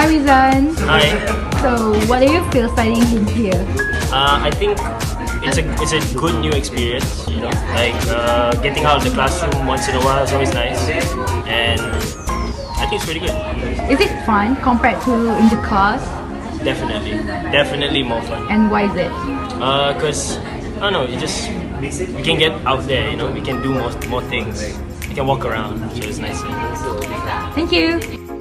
Hi Rizan. Hi. So what do you feel studying in here? I think it's a good new experience. You know, like getting out of the classroom once in a while is always nice, and I think it's pretty good. Is it fun compared to in the class? Definitely more fun. And why is it? Cause I don't know, we can get out there. You know, we can do more things. We can walk around, so it's nice. Thank you.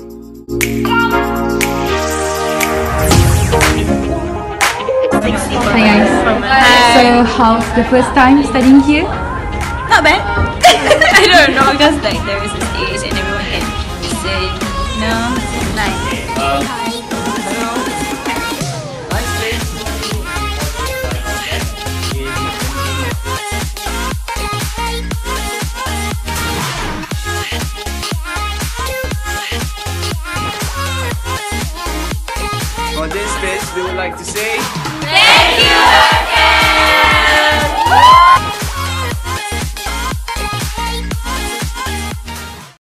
Hi guys. Hi. So how's the first time studying here? Not bad. I don't know, because like there is a stage and everyone can sit. No, it's nice. On this stage, we would like to say